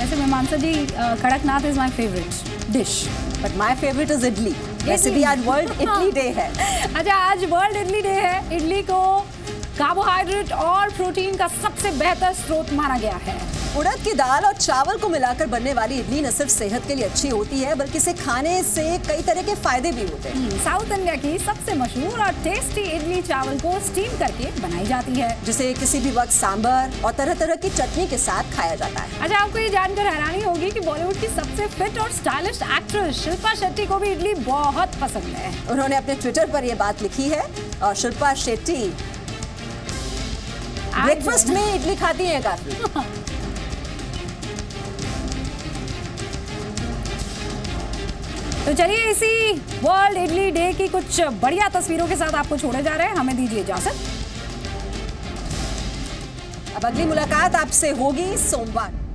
वैसे Mimansa ji, Kadaknath is my favourite dish, but my favourite is idli. वैसे भी आज वर्ल्ड इडली डे है। अच्छा, आज वर्ल्ड इडली डे है। इडली को कार्बोहाइड्रेट और प्रोटीन का सबसे बेहतर स्रोत माना गया है। उड़द की दाल और चावल को मिलाकर बनने वाली इडली न सिर्फ सेहत के लिए अच्छी होती है, बल्कि इसे खाने से कई तरह के फायदे भी होते हैं। साउथ इंडिया की सबसे मशहूर और टेस्टी इडली चावल को स्टीम करके बनाई जाती है, जिसे किसी भी वक्त सांभर और तरह तरह की चटनी के साथ खाया जाता है। अच्छा, आपको ये जानकर हैरानी होगी कि बॉलीवुड की सबसे फिट और स्टाइलिश एक्ट्रेस शिल्पा शेट्टी को भी इडली बहुत पसंद है। उन्होंने अपने ट्विटर पर यह बात लिखी है। और शिल्पा शेट्टी ब्रेकफास्ट में इडली खाती हैं काफी। तो चलिए, इसी वर्ल्ड इडली डे की कुछ बढ़िया तस्वीरों के साथ आपको छोड़े जा रहे हैं। हमें दीजिए इजाजत। अब अगली मुलाकात आपसे होगी सोमवार।